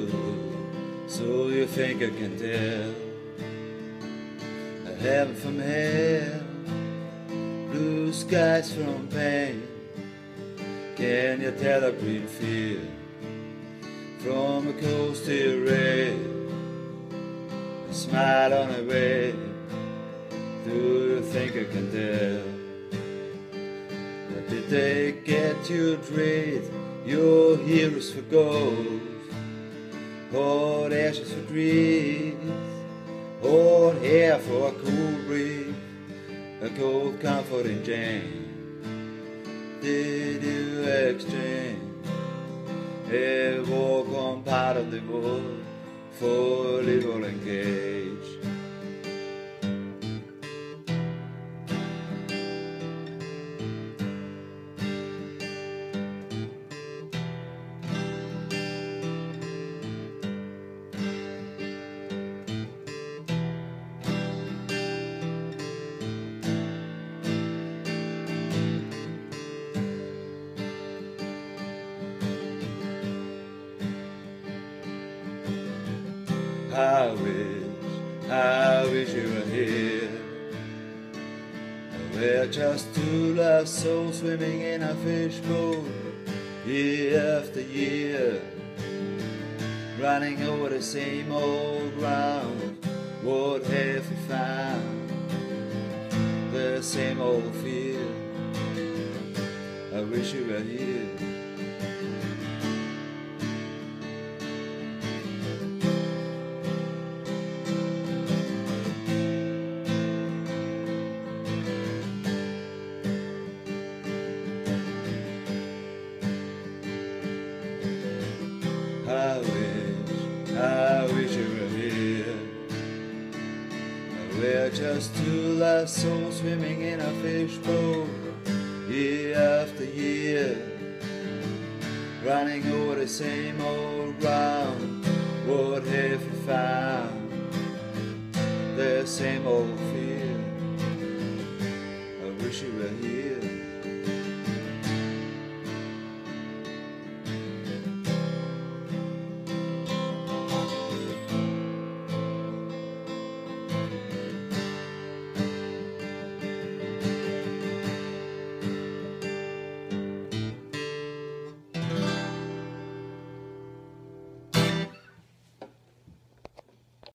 good, so you think I can tell heaven from hell, blue skies from pain. Can you tell a green field from a coastal rain? A smile on a wave, do you think I can tell? But did they get you trade your heroes for gold, hot ashes for grease, hot hair for a cool breeze, a cold comforting jam? Did you exchange a walk-on part of the world for a little engaged? I wish you were here. We're just two lost souls swimming in a fishbowl, year after year, running over the same old ground. What have we found? The same old fear. I wish you were here. I wish you were here. We're just two lost souls swimming in a fishbowl, year after year, running over the same old ground. What have we found? The same old fear. I wish you were here.